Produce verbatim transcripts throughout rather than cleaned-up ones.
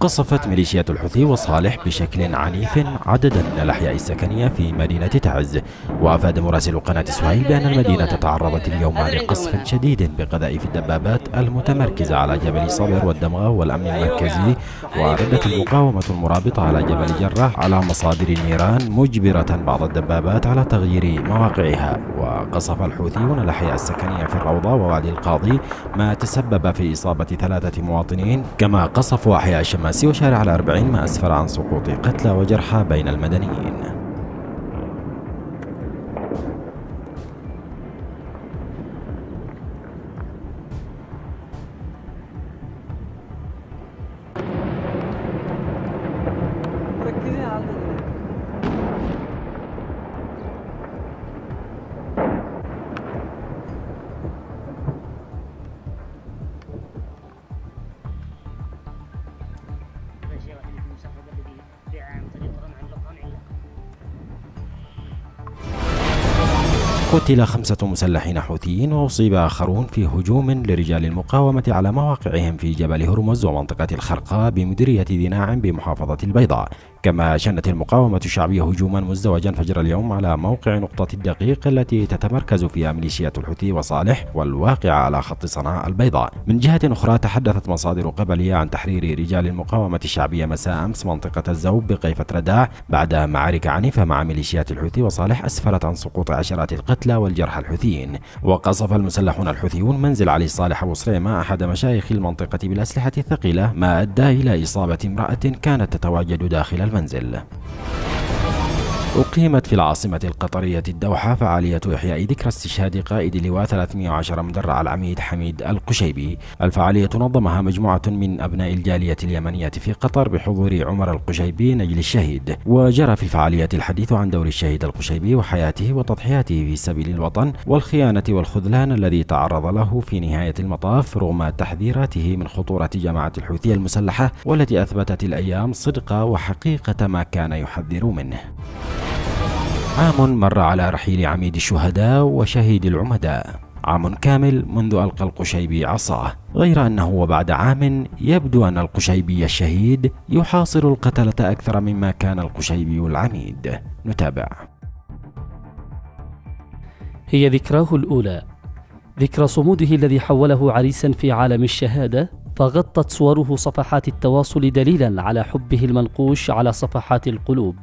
قصفت ميليشيات الحوثي وصالح بشكل عنيف عددا من الأحياء السكنية في مدينة تعز. وأفاد مراسل قناة سوهيل بأن المدينة تعرضت اليوم لقصف شديد بقذائف الدبابات المتمركزة على جبل صابر والدمغة والأمن المركزي. وردت المقاومة المرابطة على جبل جرة على مصادر النيران مجبرة بعض الدبابات على تغيير مواقعها. وقصف الحوثيون الأحياء السكنية في الروضة ووادي القاضي ما تسبب في إصابة ثلاثة مواطنين، كما قصفوا أحياء الشماسي وشارع الأربعين ما أسفر عن سقوط قتلى وجرحى بين المدنيين. قتل خمسة مسلحين حوثيين وأصيب آخرون في هجوم لرجال المقاومة على مواقعهم في جبل هرمز ومنطقة الخرقاء بمديرية ذي ناعم بمحافظة البيضاء. كما شنت المقاومة الشعبية هجوما مزدوجا فجر اليوم على موقع نقطة الدقيق التي تتمركز فيها ميليشيات الحوثي وصالح والواقعة على خط صنعاء البيضاء. من جهة أخرى، تحدثت مصادر قبلية عن تحرير رجال المقاومة الشعبية مساء أمس منطقة الزوب بقيفة رداع بعد معارك عنيفة مع ميليشيات الحوثي وصالح أسفرت عن سقوط عشرات القتلى والجرحى الحوثيين. وقصف المسلحون الحوثيون منزل علي صالح أبو صريمة أحد مشايخ المنطقة بالأسلحة الثقيلة، ما أدى إلى إصابة امرأة كانت تتواجد داخل المنزل. أقيمت في العاصمة القطرية الدوحة فعالية إحياء ذكرى استشهاد قائد لواء ثلاثمئة وعشرة مدرع العميد حميد القشيبي. الفعالية نظمها مجموعة من أبناء الجالية اليمنية في قطر بحضور عمر القشيبي نجل الشهيد. وجرى في الفعالية الحديث عن دور الشهيد القشيبي وحياته وتضحياته في سبيل الوطن والخيانة والخذلان الذي تعرض له في نهاية المطاف رغم تحذيراته من خطورة جماعة الحوثي المسلحة والتي أثبتت الأيام صدق وحقيقة ما كان يحذر منه. عام مر على رحيل عميد الشهداء وشهيد العمداء، عام كامل منذ ألقى القشيبي عصاه، غير أنه وبعد عام يبدو أن القشيبي الشهيد يحاصر القتلة أكثر مما كان القشيبي العميد. نتابع. هي ذكراه الأولى، ذكرى صموده الذي حوله عريسا في عالم الشهادة، فغطت صوره صفحات التواصل دليلا على حبه المنقوش على صفحات القلوب.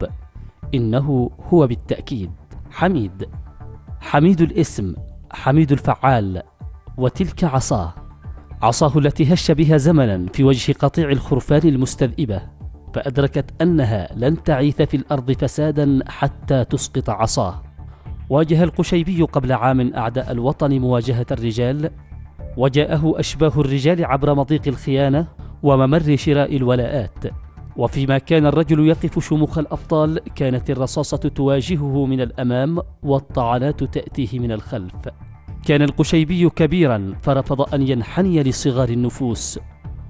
إنه هو بالتأكيد حميد، حميد الاسم، حميد الفعال. وتلك عصاه، عصاه التي هش بها زمنا في وجه قطيع الخرفان المستذئبة، فأدركت أنها لن تعيث في الأرض فسادا حتى تسقط عصاه. واجه القشيبي قبل عام أعداء الوطن مواجهة الرجال، وجاءه أشباه الرجال عبر مضيق الخيانة وممر شراء الولاءات. وفيما كان الرجل يقف شموخ الأبطال، كانت الرصاصة تواجهه من الأمام والطعنات تأتيه من الخلف. كان القشيبي كبيرا فرفض أن ينحني لصغار النفوس،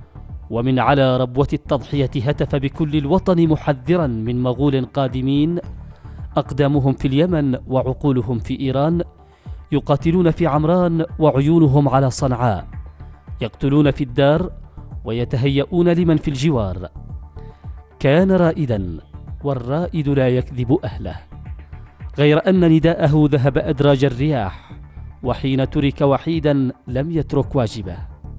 ومن على ربوة التضحية هتف بكل الوطن محذرا من مغول قادمين، أقدامهم في اليمن وعقولهم في إيران، يقاتلون في عمران وعيونهم على صنعاء، يقتلون في الدار ويتهيئون لمن في الجوار. كان رائدا، والرائد لا يكذب أهله، غير أن نداءه ذهب أدراج الرياح، وحين ترك وحيدا لم يترك واجبه.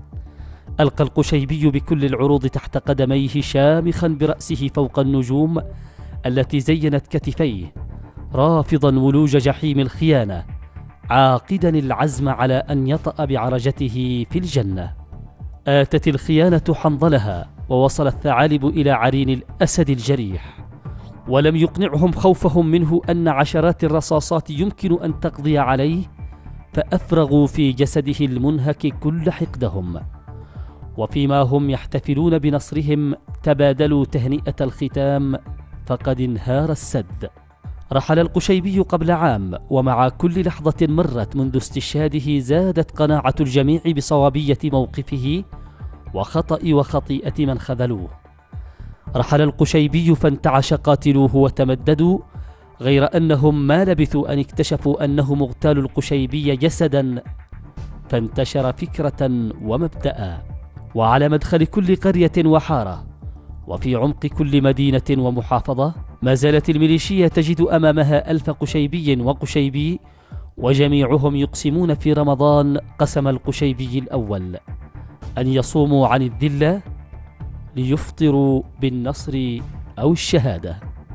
ألقى القشيبي بكل العروض تحت قدميه شامخا برأسه فوق النجوم التي زينت كتفيه، رافضا ولوج جحيم الخيانة، عاقدا العزم على أن يطأ بعرجته في الجنة. آتت الخيانة حنظلها، ووصل الثعالب إلى عرين الأسد الجريح، ولم يقنعهم خوفهم منه أن عشرات الرصاصات يمكن أن تقضي عليه، فأفرغوا في جسده المنهك كل حقدهم. وفيما هم يحتفلون بنصرهم تبادلوا تهنئة الختام، فقد انهار السد. رحل القشيبي قبل عام، ومع كل لحظة مرت منذ استشهاده زادت قناعة الجميع بصوابية موقفه وخطأ وخطيئة من خذلوه. رحل القشيبي فانتعش قاتلوه وتمددوا، غير أنهم ما لبثوا أن اكتشفوا أنهم اغتالوا القشيبي جسدا، فانتشر فكرة ومبدأ. وعلى مدخل كل قرية وحارة وفي عمق كل مدينة ومحافظة ما زالت الميليشيا تجد أمامها ألف قشيبي وقشيبي، وجميعهم يقسمون في رمضان قسم القشيبي الأول: أن يصوموا عن الذلة ليفطروا بالنصر أو الشهادة.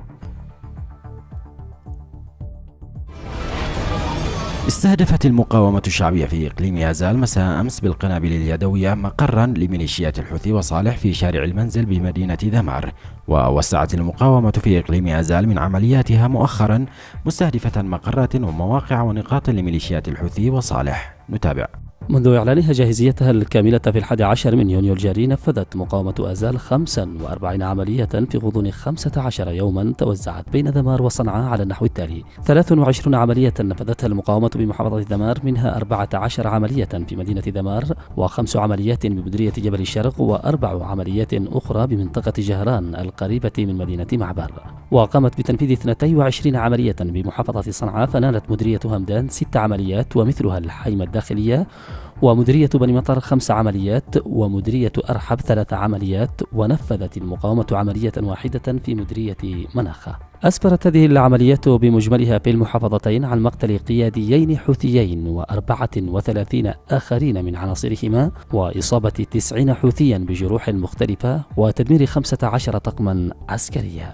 استهدفت المقاومة الشعبية في إقليم يازال مساء أمس بالقنابل اليدوية مقرا لميليشيات الحوثي وصالح في شارع المنزل بمدينة ذمار. ووسعت المقاومة في إقليم يازال من عملياتها مؤخرا مستهدفة مقرات ومواقع ونقاط لميليشيات الحوثي وصالح. نتابع. منذ إعلانها جاهزيتها الكاملة في الحادي عشر من يونيو الجاري، نفذت مقاومة آزال خمسا وأربعين عملية في غضون خمسة عشر يوما توزعت بين ذمار وصنعاء على النحو التالي: ثلاث وعشرين عملية نفذتها المقاومة بمحافظة ذمار، منها أربعة عشر عملية في مدينة ذمار، وخمس عمليات بمديرية جبل الشرق، وأربع عمليات أخرى بمنطقة جهران القريبة من مدينة معبر. وقامت بتنفيذ اثنتين وعشرين عملية بمحافظة صنعاء، فنالت مديرية همدان ست عمليات ومثلها الحيمة الداخلية، ومديرية بني مطر خمس عمليات، ومديرية أرحب ثلاث عمليات، ونفذت المقاومة عملية واحدة في مديرية مناخة. أسفرت هذه العمليات بمجملها في المحافظتين عن مقتل قياديين حوثيين وأربعة وثلاثين آخرين من عناصرهما، وإصابة تسعين حوثيا بجروح مختلفة، وتدمير خمسة عشر طقما عسكريا.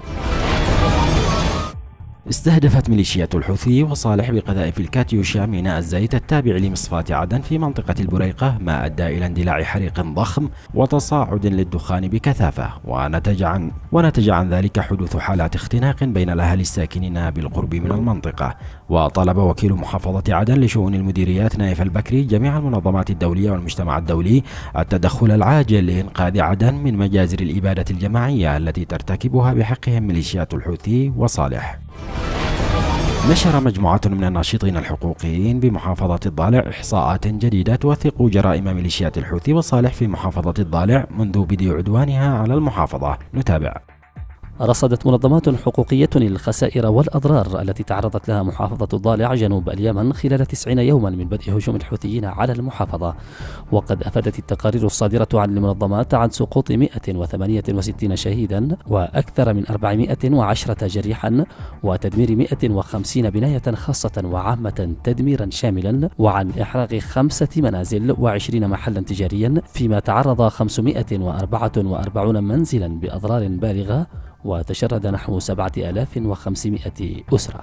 استهدفت ميليشيات الحوثي وصالح بقذائف الكاتيوشا ميناء الزيت التابع لمصفاة عدن في منطقة البريقة، ما أدى إلى اندلاع حريق ضخم وتصاعد للدخان بكثافة، ونتج عن ونتج عن ذلك حدوث حالات اختناق بين الأهالي الساكنين بالقرب من المنطقة. وطلب وكيل محافظة عدن لشؤون المديريات نايف البكري جميع المنظمات الدولية والمجتمع الدولي التدخل العاجل لإنقاذ عدن من مجازر الإبادة الجماعية التي ترتكبها بحقهم ميليشيات الحوثي وصالح. نشر مجموعة من الناشطين الحقوقيين بمحافظة الضالع إحصاءات جديدة توثق جرائم ميليشيات الحوثي وصالح في محافظة الضالع منذ بدء عدوانها على المحافظة. نتابع. رصدت منظمات حقوقية الخسائر والأضرار التي تعرضت لها محافظة الضالع جنوب اليمن خلال تسعين يوما من بدء هجوم الحوثيين على المحافظة. وقد أفادت التقارير الصادرة عن المنظمات عن سقوط مئة وثمانية وستين شهيدا وأكثر من أربعمئة وعشرة جريحا، وتدمير مئة وخمسين بناية خاصة وعامة تدميرا شاملا، وعن إحراق خمسة منازل وعشرين محلا تجاريا، فيما تعرض خمسمئة وأربعة وأربعين منزلا بأضرار بالغة، وتشرد نحو سبعة آلاف وخمسمئة أسرة.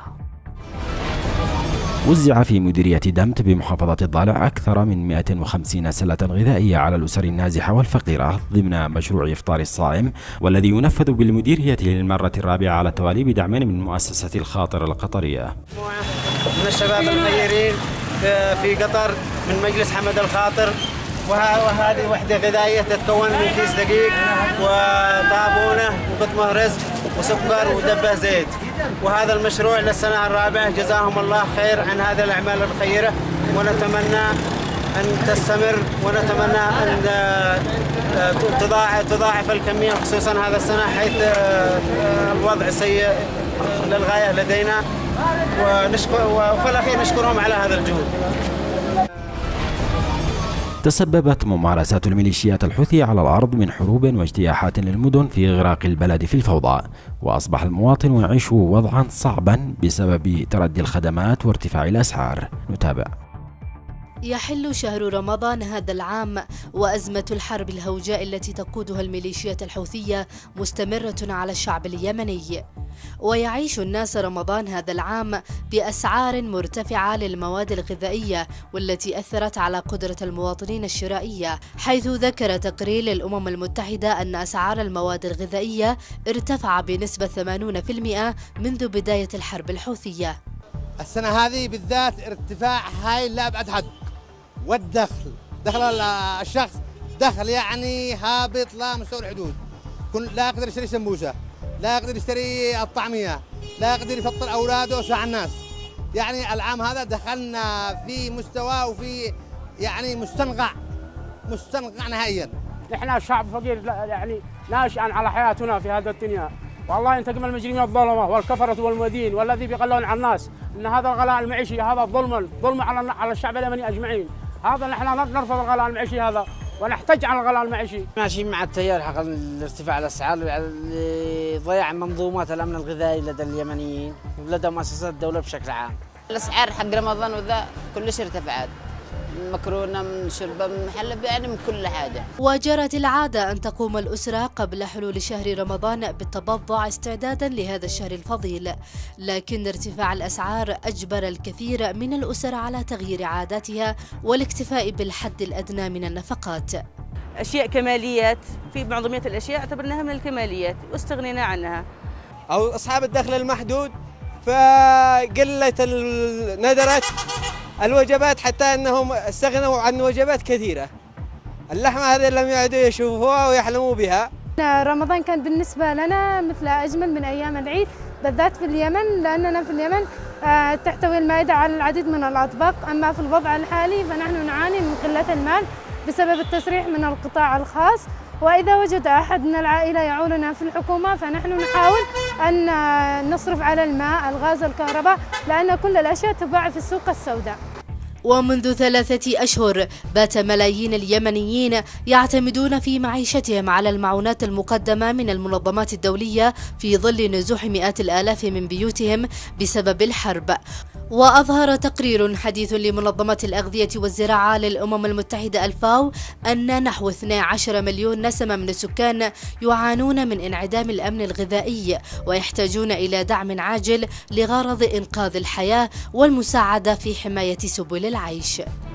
وزع في مديرية دمت بمحافظة الضالع أكثر من مئة وخمسين سلة غذائية على الأسر النازحة والفقيرة ضمن مشروع إفطار الصائم، والذي ينفذ بالمديرية للمرة الرابعة على التوالي بدعم من مؤسسة الخاطر القطرية. من الشباب الخيرين في قطر من مجلس حمد الخاطر، وهذه وحدة غذائية تتكون من كيس دقيق وطابونة وقطمة رز وسكر ودبة زيت. وهذا المشروع للسنة الرابعة، جزاهم الله خير عن هذه الأعمال الخيرة، ونتمنى أن تستمر، ونتمنى أن تضاعف الكمية خصوصا هذا السنة حيث الوضع سيء للغاية لدينا، ونشكر وفي الأخير نشكرهم على هذا الجهود. تسببت ممارسات الميليشيات الحوثي على الأرض من حروب واجتياحات للمدن في إغراق البلد في الفوضى، وأصبح المواطن يعيش وضعا صعبا بسبب تردي الخدمات وارتفاع الأسعار. نتابع. يحل شهر رمضان هذا العام، وأزمة الحرب الهوجاء التي تقودها الميليشيات الحوثية مستمرة على الشعب اليمني، ويعيش الناس رمضان هذا العام بأسعار مرتفعة للمواد الغذائية، والتي أثرت على قدرة المواطنين الشرائية، حيث ذكر تقرير للأمم المتحدة أن أسعار المواد الغذائية ارتفع بنسبة ثمانين بالمئة منذ بداية الحرب الحوثية. السنة هذه بالذات ارتفاع هاي لا أبعد حد، والدخل دخل الشخص دخل يعني هابط لا مستوى الحدود، لا يقدر يشتري سمبوسة، لا يقدر يشتري الطعمية، لا يقدر يفطر أولاده وساع الناس. يعني العام هذا دخلنا في مستوى وفي يعني مستنقع مستنقع نهائيا. نحن شعب فقير يعني ناشئا على حياتنا في هذا الدنيا، والله ينتقم المجرمين الظلمة والكفرة والمدين والذي بيقلون على الناس. ان هذا الغلاء المعيشي هذا ظلم ظلم على على الشعب اليمني اجمعين. هذا نحن نرفض الغلاء المعيشي هذا، ونحتج على الغلاء المعيشي. ماشيين مع التيار حق ارتفاع الاسعار لضياع منظومات الامن الغذائي لدى اليمنيين ولدى مؤسسات الدوله بشكل عام. الاسعار حق رمضان وذا كل شيء ارتفعت، من مكرونه من شربه من محلب، يعني من كل حاجه. وجرت العاده ان تقوم الاسره قبل حلول شهر رمضان بالتبضع استعدادا لهذا الشهر الفضيل، لكن ارتفاع الاسعار اجبر الكثير من الاسر على تغيير عاداتها والاكتفاء بالحد الادنى من النفقات. اشياء كماليات، في معظميه الاشياء اعتبرناها من الكماليات واستغنينا عنها. او اصحاب الدخل المحدود فقلت ندرت الوجبات حتى انهم استغنوا عن وجبات كثيره. اللحمه هذه لم يعدوا يشوفوها ويحلموا بها. رمضان كان بالنسبه لنا مثل اجمل من ايام العيد، بالذات في اليمن، لاننا في اليمن تحتوي المائده على العديد من الاطباق، اما في الوضع الحالي فنحن نعاني من قله المال بسبب التسريح من القطاع الخاص، وإذا وجد أحد من العائلة يعولنا في الحكومة فنحن نحاول أن نصرف على الماء، الغاز، الكهرباء، لأن كل الأشياء تباع في السوق السوداء. ومنذ ثلاثة أشهر بات ملايين اليمنيين يعتمدون في معيشتهم على المعونات المقدمة من المنظمات الدولية في ظل نزوح مئات الآلاف من بيوتهم بسبب الحرب. وأظهر تقرير حديث لمنظمة الأغذية والزراعة للأمم المتحدة الفاو أن نحو اثني عشر مليون نسمة من السكان يعانون من انعدام الأمن الغذائي ويحتاجون إلى دعم عاجل لغرض إنقاذ الحياة والمساعدة في حماية سبل العيش.